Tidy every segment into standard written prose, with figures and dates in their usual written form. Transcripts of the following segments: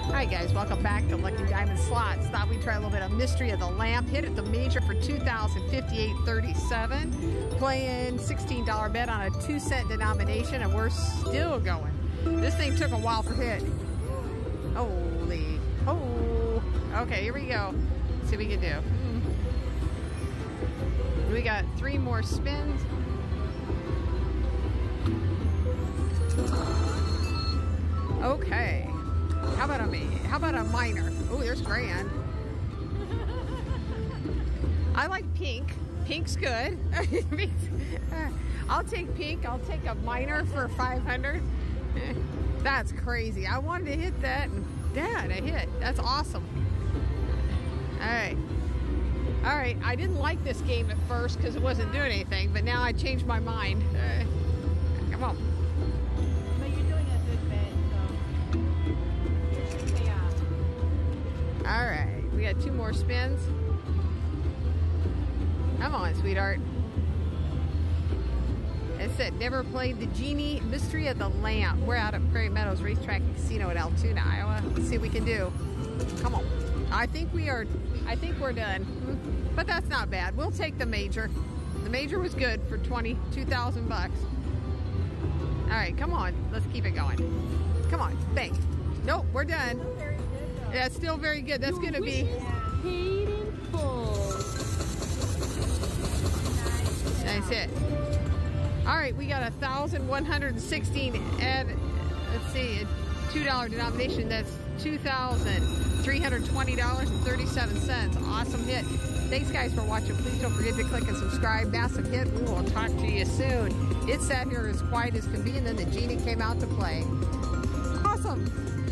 Hi guys, welcome back to Lucky Diamond Slots. Thought we'd try a little bit of Mystery of the Lamp. Hit at the major for $2,058.37. Playing $16 bet on a 2-cent denomination, and we're still going. This thing took a while for hit. Holy, oh. Okay, here we go. Let's see what we can do. We got 3 more spins. Okay. How about a minor? Oh, there's grand. I like pink. Pink's good. I'll take pink. I'll take a minor for 500. That's crazy. I wanted to hit that, and dad, I hit. That's awesome. All right. All right. I didn't like this game at first because it wasn't doing anything, but now I changed my mind. Come on. All right, we got 2 more spins. Come on, sweetheart. It said never played the Genie Mystery of the Lamp. We're out at Prairie Meadows Racetrack and Casino in Altoona, Iowa. Let's see what we can do. Come on. I think we're done. But that's not bad. We'll take the major. The major was good for 22,000 bucks. All right, come on. Let's keep it going. Come on, bang. Nope, we're done. Yeah, it's still very good. That's going to be paid in full. Nice hit. All right, we got 1,116 and let's see, a $2 denomination. That's $2,320.37. Awesome hit. Thanks guys for watching. Please don't forget to click and subscribe. Massive hit. We will talk to you soon. It sat here as quiet as can be, and then the Genie came out to play. Awesome.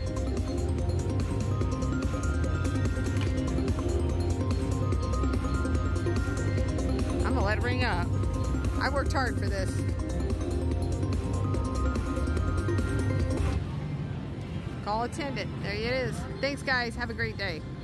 Let it ring up. I worked hard for this. Call attendant. There it is. Thanks, guys. Have a great day.